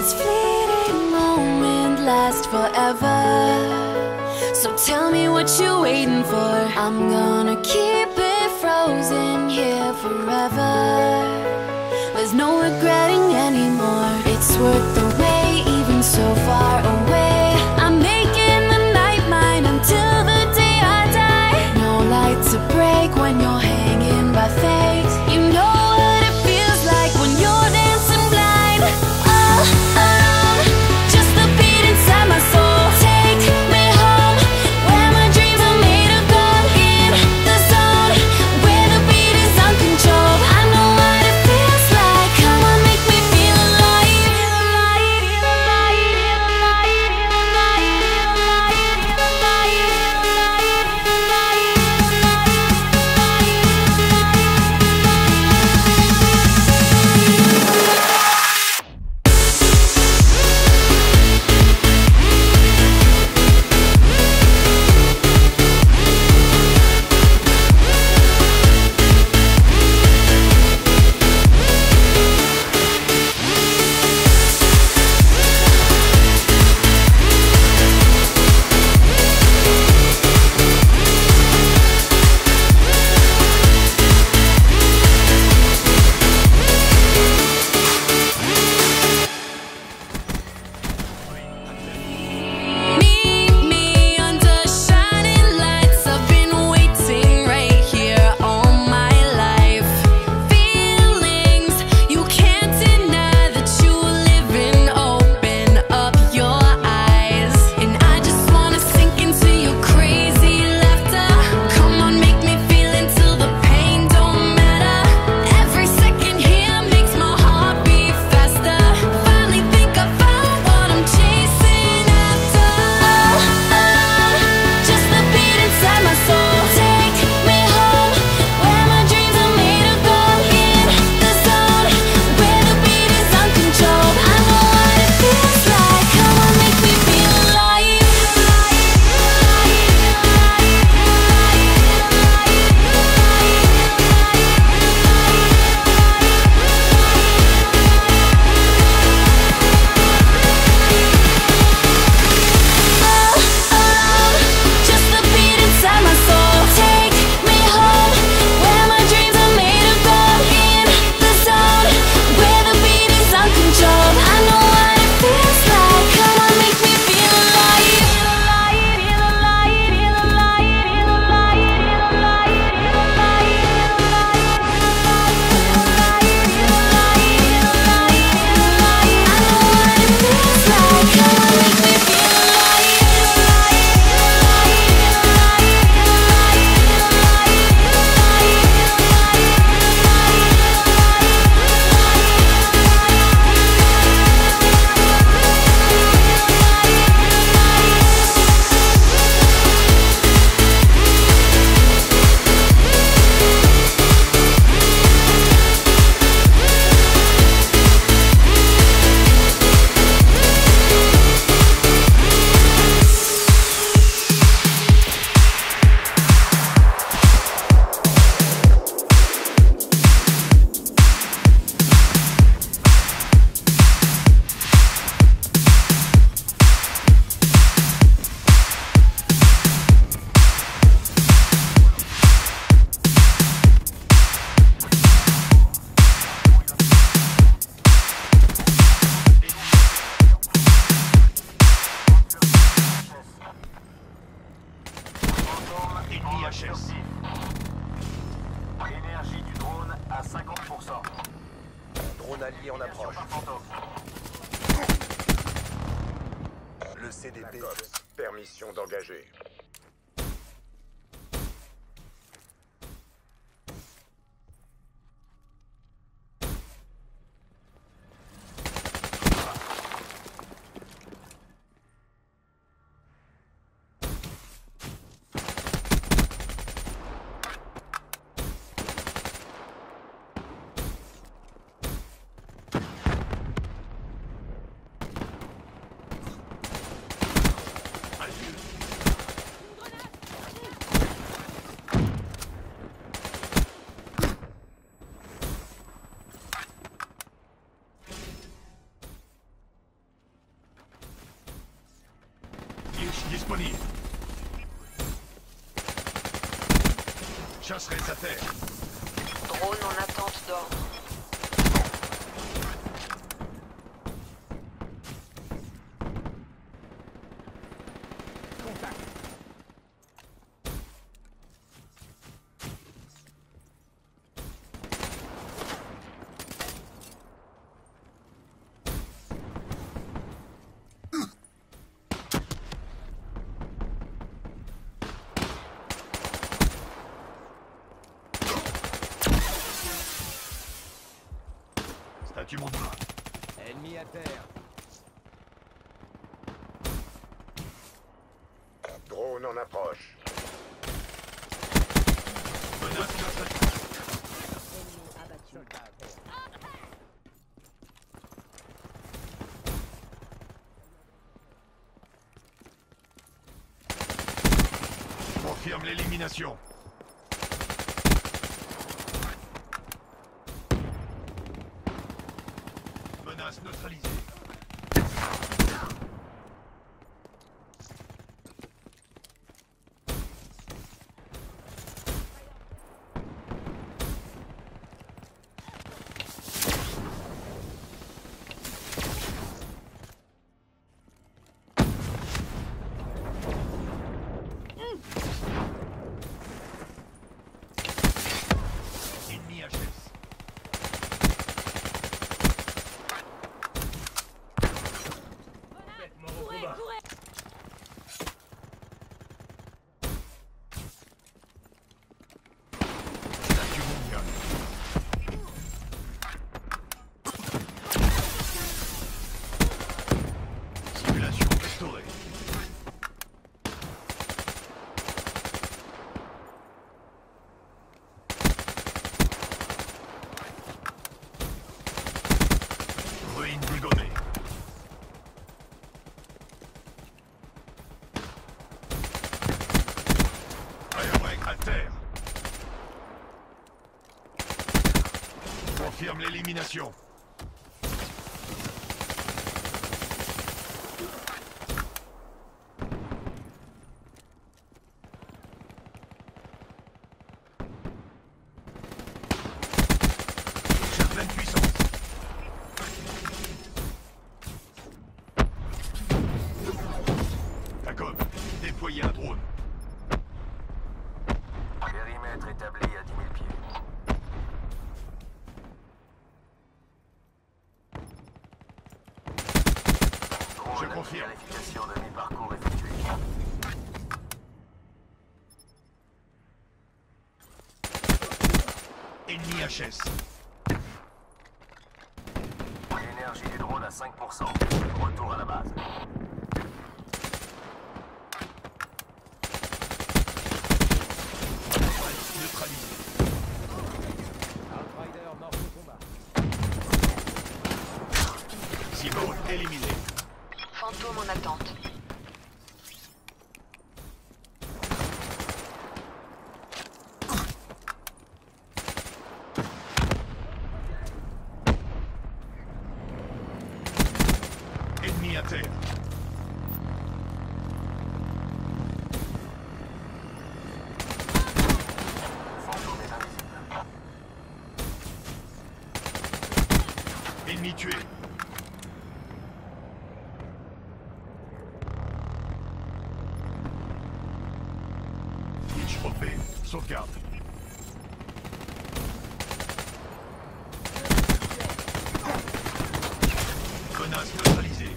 this fleeting moment last forever. So tell me what you're waiting for. I'm gonna keep it frozen here forever. There's no regretting anymore. It's worth the wait, even so far away. I'm making the night mine until the day I die. No light to break when you're hanging by fate. You know what it feels like when you're dancing blind. All alone, just the beat inside my soul. Take me home, where my dreams are made of gold. In the zone, where the beat is uncontrolled. I know what it feels like. Come on, make me feel alive. IHS. Énergie du drone à 50%. Drone allié en approche. Le CDP. Permission d'engager. Disponible. Chasseresse à terre. Drone en attente d'ordre. Statue mon bras. Ennemi à terre. Drone en approche. Menace neutralisée. Confirme l'élimination. Menace neutralisée. Ennemi HS. Statue mondiale. Simulation restaurée. Ruine dégommée. Airway à terre. Confirme l'élimination. J'ai pleine puissance. D'accord. Déployez un drone. Périmètre établi à 10 000 pieds. Je confirme. Vérification de mi-parcours effectuée. Ennemi HS. L'énergie du drone à 5%. Retour à la base. Neutralisé. Outrider mort au combat. Cible éliminé. Fantôme en attente. Ennemi à terre. Fantôme est invisible. Ennemi tué. Pitch refait. Sauvegarde. Menace neutralisée.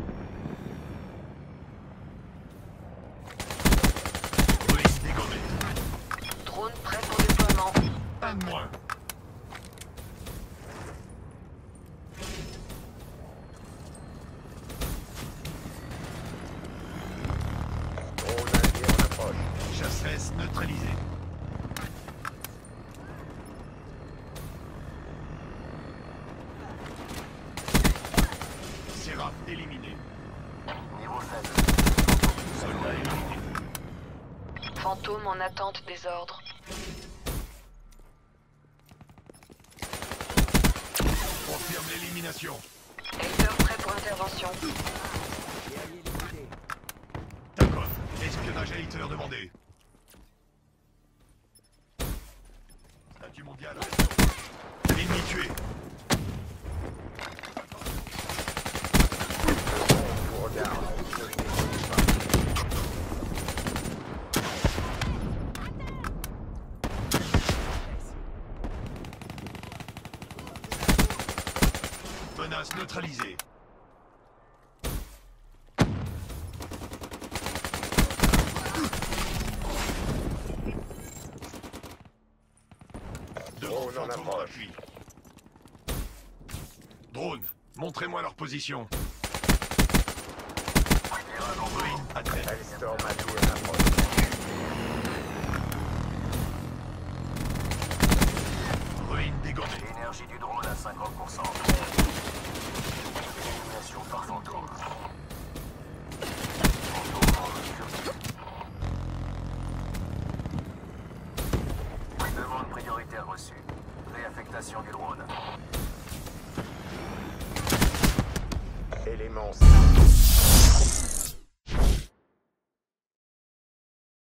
Ruine dégommée. Drone prêt pour déploiement. Un de moins. Drone allié en approche. Chasseresse neutralisée. Seraph éliminé. Niveau faible. Soldat éliminé. Fantôme en attente des ordres. Confirme l'élimination. Hater prêt pour intervention. Guerrier liquidé. D'accord. Secteur demandé. Statut mondial. Ennemi tué. Menace neutralisée. Drone en Fantôme approche. appui. Drone, montrez-moi leur position. Ruine à terre. Hellstorm allié en approche. Ruine dégommée. Énergie du drone à 50%. Élimination par fantôme. Demande prioritaire reçue. Réaffectation du drone. Élément 5.